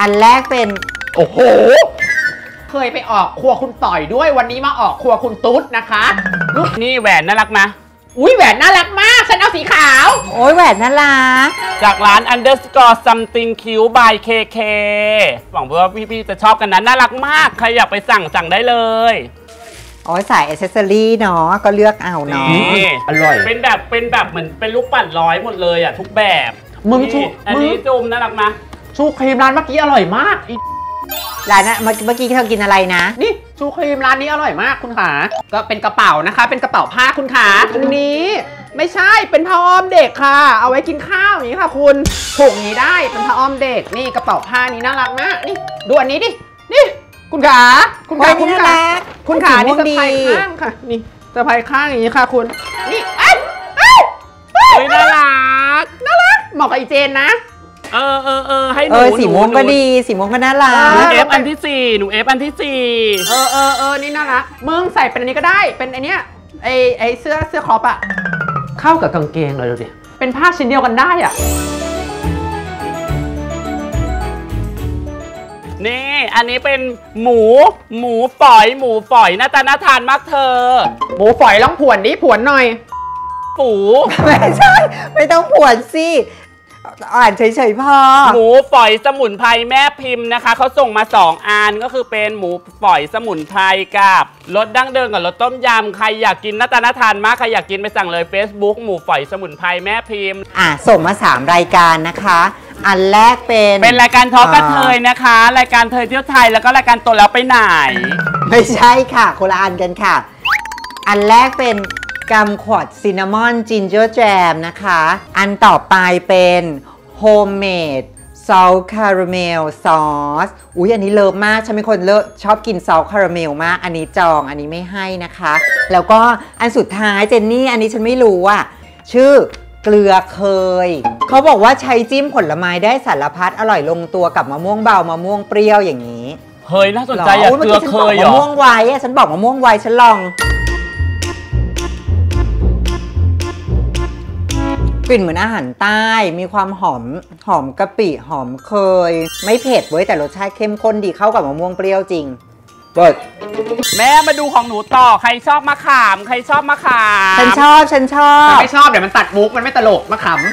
อันแรกเป็นโอ้โหเคยไปออกครัวคุณต่อยด้วยวันนี้มาออกครัวคุณตุ๊ดนะคะลูกนี่แหวนน่ารักนะอุ้ยแหวนน่ารักมากฉันเอาสีขาวโอ้ยแหวนน่ารักจากร้าน underscore something cute by KK หวังว่าพี่ๆจะชอบกันนะน่ารักมากใครอยากไปสั่งได้เลยโอ้ยใส่อ c เซสซอรี่เนาะก็เลือกเอาเนาะอร่อยเป็นแบบเหมือนเป็นลูกปัดร้อยหมดเลยอ่ะทุกแบบมึงอันนี้จุ่มน่ารักนะชูครีมร้านเมื่อกี้อร่อยมากร้านเมื่อกี้เธอกินอะไรนะนี่ชูครีมร้านนี้อร่อยมากคุณขาก็เป็นกระเป๋านะคะเป็นกระเป๋าผ้าคุณขาอันนี้ไม่ใช่เป็นผ้าอ้อมเด็กค่ะเอาไว้กินข้าวอย่างนี้ค่ะคุณผูกนี้ได้เป็นผ้าอ้อมเด็กนี่กระเป๋าผ้านี้น่ารักมากนี่ดูอันนี้ดินี่คุณขาคุณขาคุณขาคุณขานี่สะพายข้างค่ะนี่สะพายข้างอย่างนี้ค่ะคุณนี่เอ้ยน่ารักเหมาะกับอีเจนนะให้หนูสีม่วงก็ดีสีม่วงก็น่ารักหนูเอฟอันที่4หนูเอฟอันที่4 นี่น่ารักมึงใส่เป็นอันนี้ก็ได้เป็นไอเนี้ยไอเสื้อครอปอะเข้ากับกางเกงเลยดูดิเป็นผ้าชิ้นเดียวกันได้อ่ะนี่อันนี้เป็นหมูฝอยหน้าตาน่าทานมากเธอหมูฝอยลองผวนดิผวนหน่อยไม่ใช่ไม่ต้องผวนสิอ่านเฉยๆพอหมูฝอยสมุนไพรแม่พิมพ์นะคะเขาส่งมา2อันก็คือเป็นหมูฝอยสมุนไพรกับรสดั้งเดิมกับรสต้มยำใครอยากกินหน้าตาน่าทานมากใครอยากกินไปสั่งเลย Facebook หมูฝอยสมุนไพรแม่พิมพ์ส่งมา3รายการนะคะอันแรกเป็นรายการทอล์กกระเทยนะคะรายการเทยเที่ยวไทยแล้วก็รายการโตแล้วไปไหนไม่ใช่ค่ะคนละอันกันค่ะอันแรกเป็นกัมขวดซินนามอนจินเจอร์แจมนะคะอันต่อไปเป็นโฮมเมดซอลคาราเมลซอสอุ๊ยอันนี้เลิฟมากฉันเป็นคนชอบกินซอลคาราเมลมากอันนี้จองอันนี้ไม่ให้นะคะแล้วก็อันสุดท้ายเจนนี่อันนี้ฉันไม่รู้อ่ะชื่อเกลือเคยเขาบอกว่าใช้จิ้มผลไม้ได้สารพัดอร่อยลงตัวกับมะม่วงเบามะม่วงเปรี้ยวอย่างนี้เฮ้ยน่าสนใจอยากเกลือเคยเหรอมะม่วงไวฉันบอกมะม่วงไวฉันลองกลิ่นเหมือนอาหารใต้มีความหอมกะปิหอมเคยไม่เผ็ดเว้ยแต่รสชาติเข้มข้นดีเข้ากับมะม่วงเปรี้ยวจริงเปิดแม่มาดูของหนูต่อใครชอบมะขามฉันชอบไม่ชอบเดี๋ยวมันตัดมุกมันไม่ตลกมะขาม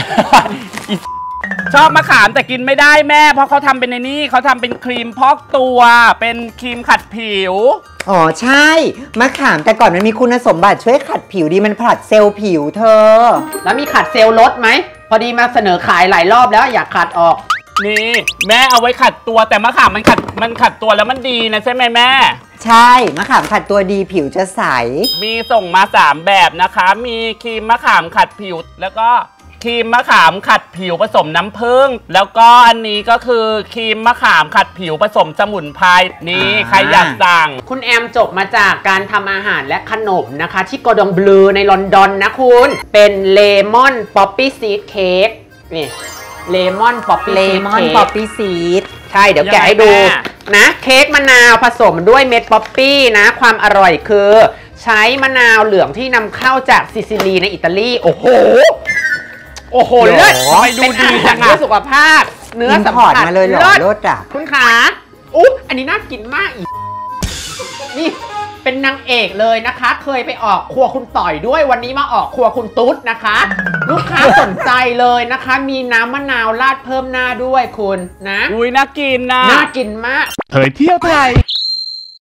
ชอบมะขามแต่กินไม่ได้แม่เพราะเขาทำเป็นในนี่เขาทำเป็นครีมพอกตัวเป็นครีมขัดผิวอ๋อใช่มะขามแต่ก่อนมันมีคุณสมบัติช่วยขัดผิวดีมันผลัดเซลล์ผิวเธอแล้วมีขัดเซลล์ลดไหมพอดีมาเสนอขายหลายรอบแล้วอยากขัดออกนี่แม่เอาไว้ขัดตัวแต่มะขามมันขัดตัวแล้วมันดีนะใช่ไหมแม่ใช่มะขามขัดตัวดีผิวจะใสมีส่งมา3แบบนะคะมีครีมมะขามขัดผิวแล้วก็ครีมมะขามขัดผิวผสมน้ำผึ้งแล้วก็อันนี้ก็คือครีมมะขามขัดผิวผสมสมุนไพรนี่ใครอยากสั่งคุณแอมจบมาจากการทำอาหารและขนมนะคะที่กอร์ดองบลูในลอนดอนนะคุณเป็นเลมอนป๊อปปี้ซีดเค้กนี่เลมอนป๊อปปี้ซีดใช่เดี๋ยวแกะให้ดูนะเค้กมะนาวผสมด้วยเม็ดป๊อปปี้นะความอร่อยคือใช้มะนาวเหลืองที่นำเข้าจากซิซิลีในอิตาลีโอ้โหเลิศไปดูดีจังเพื่อสุขภาพเนื้อสัมผัสมาเลยหรอเลิศอ่ะคุณขาอันนี้น่ากินมากอีกนี่เป็นนางเอกเลยนะคะเคยไปออกครัวคุณต่อยด้วยวันนี้มาออกครัวคุณตุ๊ดนะคะลูกค้าสนใจเลยนะคะมีน้ำมะนาวราดเพิ่มหน้าด้วยคุณนะน่ากินนะน่ากินมากเผยเที่ยวไทย